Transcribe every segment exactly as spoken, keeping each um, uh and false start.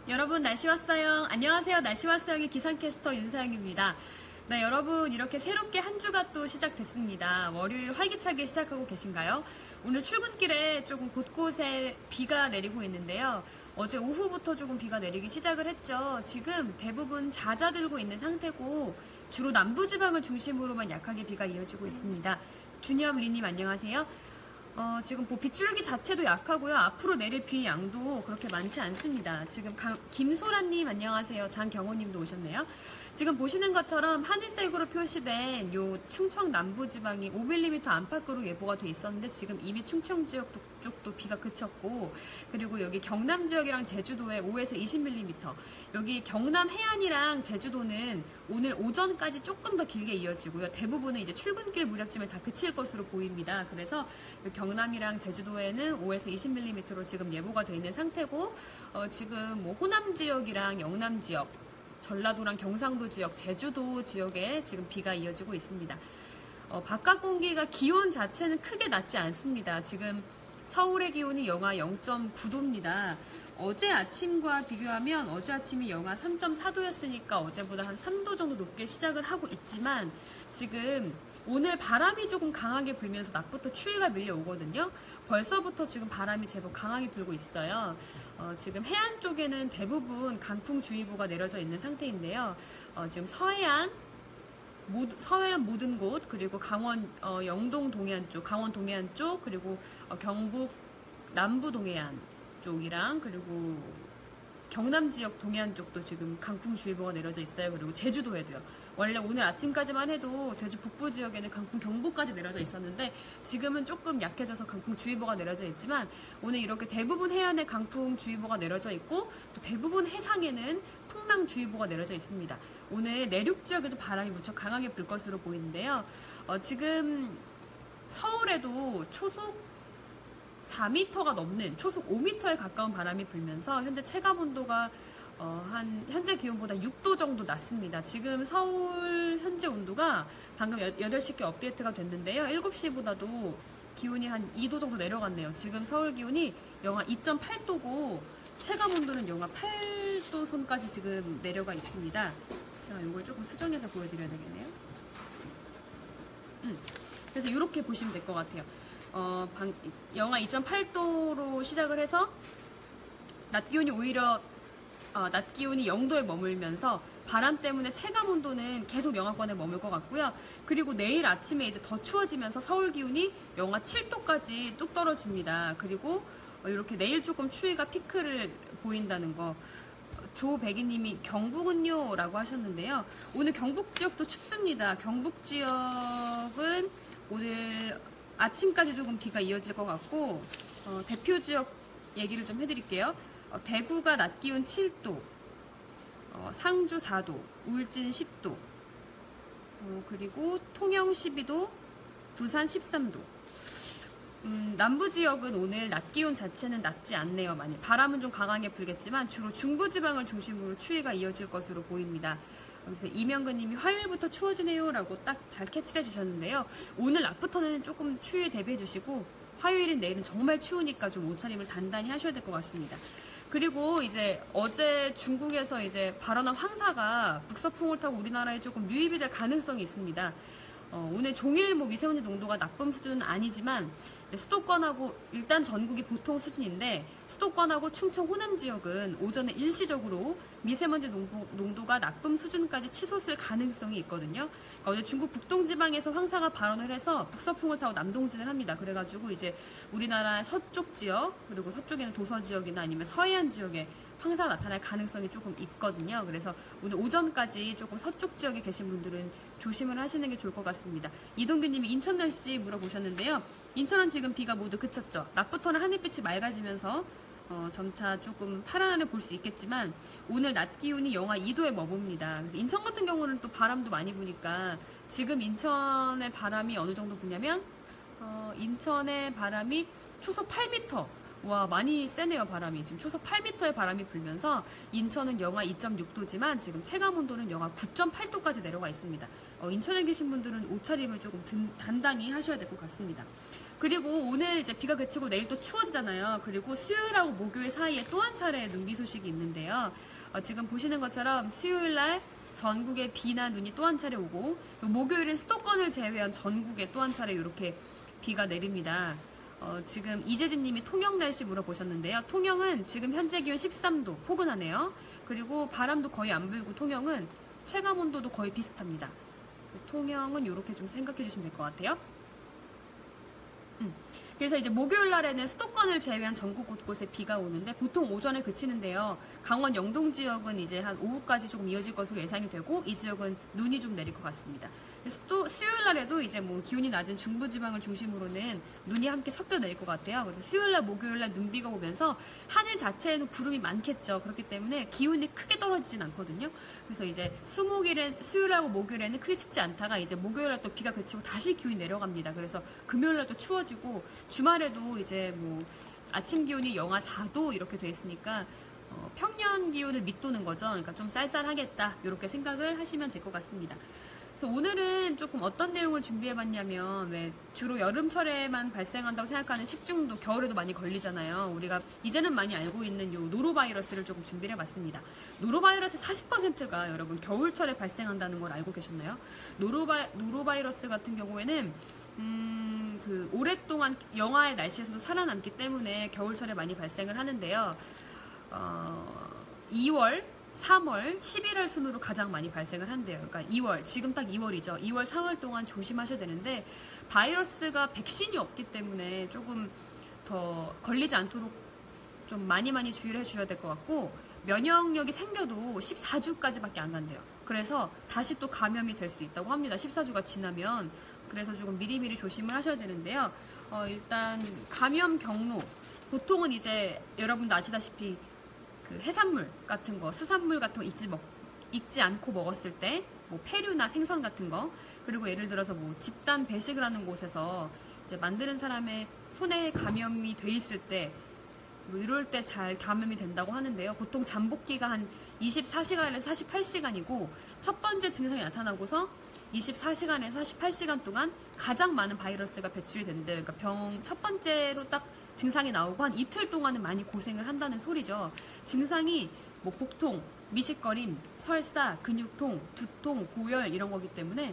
여러분 날씨 왔어요. 안녕하세요. 날씨 왔어요의 기상캐스터 윤사영입니다. 네, 여러분 이렇게 새롭게 한 주가 또 시작됐습니다. 월요일 활기차게 시작하고 계신가요? 오늘 출근길에 조금 곳곳에 비가 내리고 있는데요. 어제 오후부터 조금 비가 내리기 시작을 했죠. 지금 대부분 잦아들고 있는 상태고 주로 남부지방을 중심으로만 약하게 비가 이어지고 있습니다. 준엽 리님 안녕하세요. 어, 지금 뭐 빗줄기 자체도 약하고요. 앞으로 내릴 비 양도 그렇게 많지 않습니다. 지금 강, 김소라님 안녕하세요. 장경호님도 오셨네요. 지금 보시는 것처럼 하늘색으로 표시된 요 충청 남부지방이 오 밀리미터 안팎으로 예보가 돼 있었는데 지금 이미 충청 지역 쪽도 비가 그쳤고, 그리고 여기 경남 지역이랑 제주도에 오에서 이십 밀리미터, 여기 경남 해안이랑 제주도는 오늘 오전까지 조금 더 길게 이어지고요. 대부분은 이제 출근길 무렵쯤에 다 그칠 것으로 보입니다. 그래서 경남이랑 제주도에는 오에서 이십 밀리미터로 지금 예보가 돼 있는 상태고, 어, 지금 뭐 호남 지역이랑 영남 지역, 전라도랑 경상도 지역, 제주도 지역에 지금 비가 이어지고 있습니다. 어, 바깥 공기가 기온 자체는 크게 낮지 않습니다. 지금 서울의 기온이 영하 영 점 구 도입니다. 어제 아침과 비교하면 어제 아침이 영하 삼 점 사 도였으니까 어제보다 한 삼 도 정도 높게 시작을 하고 있지만, 지금 오늘 바람이 조금 강하게 불면서 낮부터 추위가 밀려오거든요. 벌써부터 지금 바람이 제법 강하게 불고 있어요. 어, 지금 해안 쪽에는 대부분 강풍주의보가 내려져 있는 상태인데요. 어, 지금 서해안, 모두, 서해안 모든 곳, 그리고 강원 어, 영동 동해안 쪽, 강원 동해안 쪽, 그리고 어, 경북 남부 동해안 쪽이랑 그리고 경남 지역 동해안 쪽도 지금 강풍주의보가 내려져 있어요. 그리고 제주도에도요. 원래 오늘 아침까지만 해도 제주 북부 지역에는 강풍경보까지 내려져 있었는데 지금은 조금 약해져서 강풍주의보가 내려져 있지만, 오늘 이렇게 대부분 해안에 강풍주의보가 내려져 있고 또 대부분 해상에는 풍랑주의보가 내려져 있습니다. 오늘 내륙 지역에도 바람이 무척 강하게 불 것으로 보이는데요. 어, 지금 서울에도 초속 사 미터가 넘는, 초속 오 미터에 가까운 바람이 불면서 현재 체감온도가 어, 한 현재 기온보다 육 도 정도 낮습니다. 지금 서울 현재 온도가 방금 여덟 시께 업데이트가 됐는데요. 일곱 시보다도 기온이 한 이 도 정도 내려갔네요. 지금 서울 기온이 영하 이 점 팔 도고 체감온도는 영하 팔 도 선까지 지금 내려가 있습니다. 제가 이걸 조금 수정해서 보여드려야 되겠네요. 음, 그래서 이렇게 보시면 될 것 같아요. 어, 방, 영하 이 점 팔 도로 시작을 해서 낮 기온이 오히려 어, 낮 기온이 영 도에 머물면서 바람 때문에 체감 온도는 계속 영하권에 머물 것 같고요. 그리고 내일 아침에 이제 더 추워지면서 서울 기온이 영하 칠 도까지 뚝 떨어집니다. 그리고 어, 이렇게 내일 조금 추위가 피크를 보인다는 거. 조백이님이 경북은요? 라고 하셨는데요. 오늘 경북 지역도 춥습니다. 경북 지역은 오늘 아침까지 조금 비가 이어질 것 같고, 어, 대표 지역 얘기를 좀 해드릴게요. 어, 대구가 낮 기온 칠 도, 어, 상주 사 도, 울진 십 도, 어, 그리고 통영 십이 도, 부산 십삼 도. 음, 남부 지역은 오늘 낮 기온 자체는 낮지 않네요. 많이 바람은 좀 강하게 불겠지만 주로 중부지방을 중심으로 추위가 이어질 것으로 보입니다. 그래서 이명근님이 화요일부터 추워지네요 라고 딱 잘 캐치를 해주셨는데요. 오늘 낮부터는 조금 추위에 대비해 주시고, 화요일은 내일은 정말 추우니까 좀 옷차림을 단단히 하셔야 될 것 같습니다. 그리고 이제 어제 중국에서 이제 발원한 황사가 북서풍을 타고 우리나라에 조금 유입이 될 가능성이 있습니다. 어, 오늘 종일 뭐 미세먼지 농도가 나쁨 수준은 아니지만 수도권하고 일단 전국이 보통 수준인데, 수도권하고 충청 호남 지역은 오전에 일시적으로 미세먼지 농도, 농도가 나쁨 수준까지 치솟을 가능성이 있거든요. 그러니까 어제 중국 북동지방에서 황사가 발원을 해서 북서풍을 타고 남동진을 합니다. 그래가지고 이제 우리나라 서쪽 지역, 그리고 서쪽에는 도서 지역이나 아니면 서해안 지역에 황사가 나타날 가능성이 조금 있거든요. 그래서 오늘 오전까지 조금 서쪽 지역에 계신 분들은 조심을 하시는 게 좋을 것 같습니다. 이동규님이 인천 날씨 물어보셨는데요. 인천은 지금 비가 모두 그쳤죠. 낮부터는 하늘빛이 맑아지면서 어, 점차 조금 파란 하늘 볼 수 있겠지만 오늘 낮 기온이 영하 이 도에 머뭅니다. 그래서 인천 같은 경우는 또 바람도 많이 부니까 지금 인천의 바람이 어느 정도 부냐면 어, 인천의 바람이 초속 팔 미터, 와 많이 세네요. 바람이 지금 초속 팔 미터의 바람이 불면서 인천은 영하 이 점 육 도지만 지금 체감온도는 영하 구 점 팔 도까지 내려가 있습니다. 어, 인천에 계신 분들은 옷차림을 조금 든, 단단히 하셔야 될 것 같습니다. 그리고 오늘 이제 비가 그치고 내일 또 추워지잖아요. 그리고 수요일하고 목요일 사이에 또 한 차례 눈비 소식이 있는데요. 어, 지금 보시는 것처럼 수요일날 전국에 비나 눈이 또 한 차례 오고, 목요일은 수도권을 제외한 전국에 또 한 차례 이렇게 비가 내립니다. 어, 지금 이재진님이 통영 날씨 물어보셨는데요. 통영은 지금 현재 기온 십삼 도, 포근하네요. 그리고 바람도 거의 안 불고 통영은 체감 온도도 거의 비슷합니다. 통영은 이렇게 좀 생각해 주시면 될 것 같아요. 음. 그래서 이제 목요일 날에는 수도권을 제외한 전국 곳곳에 비가 오는데 보통 오전에 그치는데요. 강원 영동 지역은 이제 한 오후까지 조금 이어질 것으로 예상이 되고, 이 지역은 눈이 좀 내릴 것 같습니다. 그래서 또 수요일 날에도 이제 뭐 기온이 낮은 중부지방을 중심으로는 눈이 함께 섞여 내릴 것 같아요. 그래서 수요일 날, 목요일 날 눈비가 오면서 하늘 자체에는 구름이 많겠죠. 그렇기 때문에 기온이 크게 떨어지진 않거든요. 그래서 이제 수목일은, 수요일하고 목요일에는 크게 춥지 않다가 이제 목요일 날 또 비가 그치고 다시 기온이 내려갑니다. 그래서 금요일 날 또 추워지고, 주말에도 이제 뭐 아침 기온이 영하 사 도 이렇게 돼 있으니까 어, 평년 기온을 밑도는 거죠. 그러니까 좀 쌀쌀하겠다 이렇게 생각을 하시면 될 것 같습니다. 그래서 오늘은 조금 어떤 내용을 준비해봤냐면, 왜 주로 여름철에만 발생한다고 생각하는 식중독, 겨울에도 많이 걸리잖아요. 우리가 이제는 많이 알고 있는 요 노로바이러스를 조금 준비를 해봤습니다. 노로바이러스 사십 퍼센트가 여러분 겨울철에 발생한다는 걸 알고 계셨나요? 노로바, 노로바이러스 같은 경우에는 음, 그 오랫동안 영하의 날씨에서도 살아남기 때문에 겨울철에 많이 발생을 하는데요. 어, 이월, 삼월, 십일월 순으로 가장 많이 발생을 한대요. 그러니까 이월, 지금 딱 이월이죠. 이월, 삼월 동안 조심하셔야 되는데, 바이러스가 백신이 없기 때문에 조금 더 걸리지 않도록 좀 많이 많이 주의를 해주셔야 될 것 같고, 면역력이 생겨도 십사 주까지밖에 안 간대요. 그래서 다시 또 감염이 될 수 있다고 합니다. 십사 주가 지나면. 그래서 조금 미리미리 조심을 하셔야 되는데요. 어, 일단 감염 경로, 보통은 이제 여러분도 아시다시피 그 해산물 같은 거, 수산물 같은 거 익지, 먹, 익지 않고 먹었을 때, 뭐 폐류나 생선 같은 거, 그리고 예를 들어서 뭐 집단 배식을 하는 곳에서 이제 만드는 사람의 손에 감염이 돼 있을 때, 뭐 이럴 때 잘 감염이 된다고 하는데요. 보통 잠복기가 한 이십사 시간에서 사십팔 시간이고, 첫 번째 증상이 나타나고서 이십사 시간에서 사십팔 시간 동안 가장 많은 바이러스가 배출이 된대요. 그러니까 병 첫 번째로 딱 증상이 나오고 한 이틀 동안은 많이 고생을 한다는 소리죠. 증상이 뭐 복통, 미식거림, 설사, 근육통, 두통, 고열 이런 거기 때문에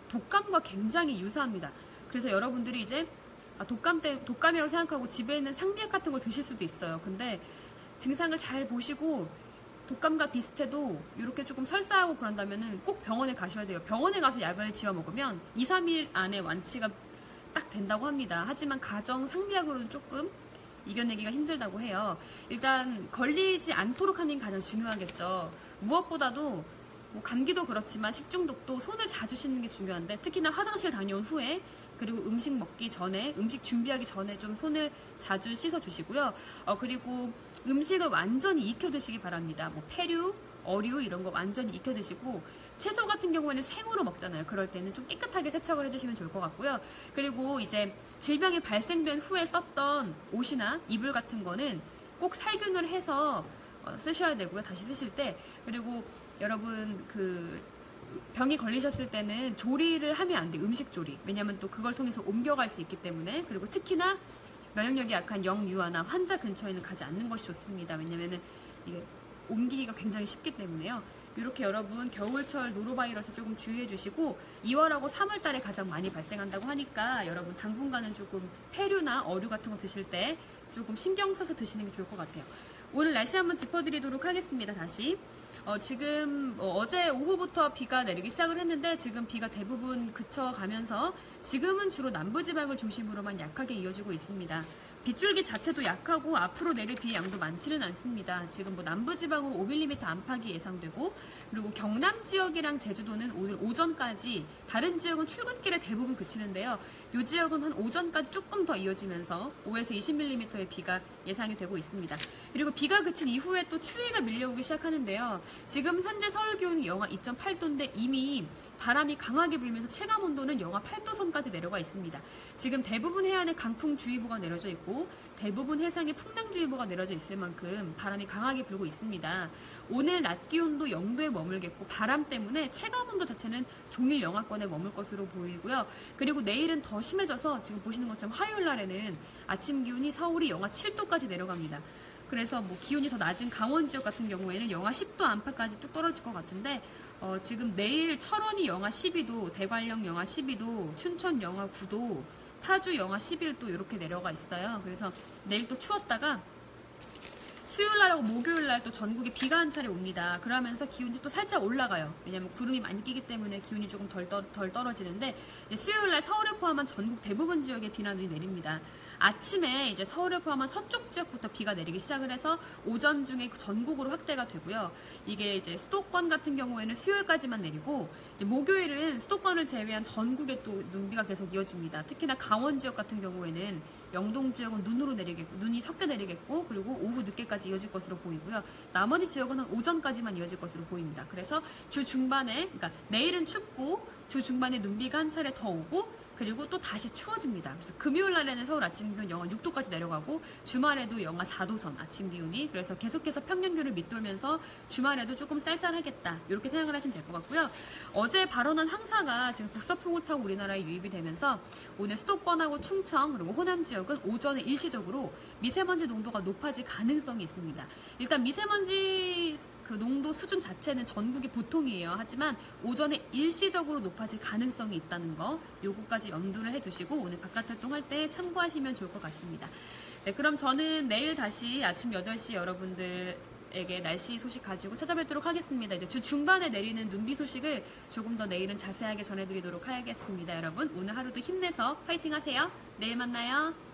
독감과 굉장히 유사합니다. 그래서 여러분들이 이제 아, 독감 때, 독감이라고 생각하고 집에 있는 상비약 같은 걸 드실 수도 있어요. 근데 증상을 잘 보시고 독감과 비슷해도 이렇게 조금 설사하고 그런다면은 꼭 병원에 가셔야 돼요. 병원에 가서 약을 지어 먹으면 이, 삼 일 안에 완치가 딱 된다고 합니다. 하지만 가정 상비약으로는 조금 이겨내기가 힘들다고 해요. 일단 걸리지 않도록 하는 게 가장 중요하겠죠. 무엇보다도 뭐 감기도 그렇지만 식중독도 손을 자주 씻는 게 중요한데, 특히나 화장실 다녀온 후에, 그리고 음식 먹기 전에, 음식 준비하기 전에 좀 손을 자주 씻어 주시고요. 어, 그리고 음식을 완전히 익혀 드시기 바랍니다. 뭐 폐류, 어류 이런 거 완전히 익혀 드시고, 채소 같은 경우에는 생으로 먹잖아요. 그럴 때는 좀 깨끗하게 세척을 해주시면 좋을 것 같고요. 그리고 이제 질병이 발생된 후에 썼던 옷이나 이불 같은 거는 꼭 살균을 해서 어, 쓰셔야 되고요. 다시 쓰실 때. 그리고 여러분 그 병이 걸리셨을 때는 조리를 하면 안 돼요. 음식 조리. 왜냐면 또 그걸 통해서 옮겨갈 수 있기 때문에. 그리고 특히나 면역력이 약한 영유아나 환자 근처에는 가지 않는 것이 좋습니다. 왜냐면은 이게 옮기기가 굉장히 쉽기 때문에요. 이렇게 여러분 겨울철 노로바이러스 조금 주의해 주시고, 이월하고 삼월 달에 가장 많이 발생한다고 하니까 여러분 당분간은 조금 폐류나 어류 같은 거 드실 때 조금 신경 써서 드시는 게 좋을 것 같아요. 오늘 날씨 한번 짚어드리도록 하겠습니다. 다시 어, 지금 어, 어제 오후부터 비가 내리기 시작을 했는데 지금 비가 대부분 그쳐가면서 지금은 주로 남부지방을 중심으로만 약하게 이어지고 있습니다. 빗줄기 자체도 약하고 앞으로 내릴 비의 양도 많지는 않습니다. 지금 뭐 남부지방으로 오 밀리미터 안팎이 예상되고, 그리고 경남 지역이랑 제주도는 오늘 오전까지, 다른 지역은 출근길에 대부분 그치는데요. 이 지역은 한 오전까지 조금 더 이어지면서 오에서 이십 밀리미터의 비가 예상이 되고 있습니다. 그리고 비가 그친 이후에 또 추위가 밀려오기 시작하는데요. 지금 현재 서울 기온이 영하 이 점 팔 도인데 이미 바람이 강하게 불면서 체감 온도는 영하 팔 도 선까지 내려가 있습니다. 지금 대부분 해안에 강풍주의보가 내려져 있고, 그리고 대부분 해상에 풍랑주의보가 내려져 있을 만큼 바람이 강하게 불고 있습니다. 오늘 낮 기온도 영 도에 머물겠고 바람 때문에 체감온도 자체는 종일 영하권에 머물 것으로 보이고요. 그리고 내일은 더 심해져서 지금 보시는 것처럼 화요일 날에는 아침 기온이 서울이 영하 칠 도까지 내려갑니다. 그래서 뭐 기온이 더 낮은 강원 지역 같은 경우에는 영하 십 도 안팎까지 뚝 떨어질 것 같은데 어, 지금 내일 철원이 영하 십이 도, 대관령 영하 십이 도, 춘천 영하 구 도, 파주 영하 십일 도 이렇게 내려가 있어요. 그래서 내일 또 추웠다가 수요일날하고 목요일날 또 전국에 비가 한 차례 옵니다. 그러면서 기온이 또 살짝 올라가요. 왜냐면 구름이 많이 끼기 때문에 기온이 조금 덜, 덜, 덜 떨어지는데 수요일날 서울을 포함한 전국 대부분 지역에 비나 눈이 내립니다. 아침에 이제 서울을 포함한 서쪽 지역부터 비가 내리기 시작을 해서 오전 중에 전국으로 확대가 되고요. 이게 이제 수도권 같은 경우에는 수요일까지만 내리고 이제 목요일은 수도권을 제외한 전국에 또 눈비가 계속 이어집니다. 특히나 강원 지역 같은 경우에는 영동 지역은 눈으로 내리겠고 눈이 섞여 내리겠고 그리고 오후 늦게까지 이어질 것으로 보이고요. 나머지 지역은 한 오전까지만 이어질 것으로 보입니다. 그래서 주 중반에 그러니까 내일은 춥고 주 중반에 눈비가 한 차례 더 오고 그리고 또 다시 추워집니다. 그래서 금요일 날에는 서울 아침 기온 영하 육 도까지 내려가고 주말에도 영하 사 도선 아침 기온이 그래서 계속해서 평년교를 밑돌면서 주말에도 조금 쌀쌀하겠다 이렇게 생각을 하시면 될 것 같고요. 어제 발언한 황사가 지금 북서풍을 타고 우리나라에 유입이 되면서 오늘 수도권하고 충청 그리고 호남 지역은 오전에 일시적으로 미세먼지 농도가 높아질 가능성이 있습니다. 일단 미세먼지 그 농도 수준 자체는 전국이 보통이에요. 하지만 오전에 일시적으로 높아질 가능성이 있다는 거 요거까지 염두를 해두시고 오늘 바깥 활동할 때 참고하시면 좋을 것 같습니다. 네, 그럼 저는 내일 다시 아침 여덟 시 여러분들에게 날씨 소식 가지고 찾아뵙도록 하겠습니다. 이제 주 중반에 내리는 눈비 소식을 조금 더 내일은 자세하게 전해드리도록 하겠습니다. 여러분 오늘 하루도 힘내서 파이팅 하세요. 내일 만나요.